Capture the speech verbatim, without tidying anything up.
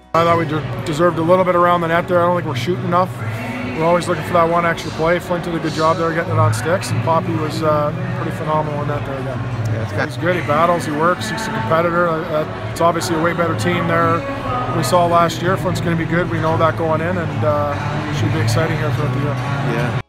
I thought we de deserved a little bit around the net there. I don't think we're shooting enough. We're always looking for that one extra play. Flint did a good job there getting it on sticks, and Poppy was uh, pretty phenomenal in that there again. Yeah, he's good, he battles, he works, he's a competitor. Uh, it's obviously a way better team there we saw last year. Flint's going to be good, we know that going in, and uh, it should be exciting here throughout the year. Yeah.